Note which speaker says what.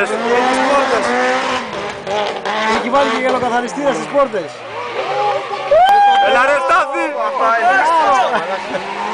Speaker 1: πόρτες.
Speaker 2: Έχει βάλει και γελοκαθαριστήρα στις πόρτες.
Speaker 1: Έλα ρε Στάθη!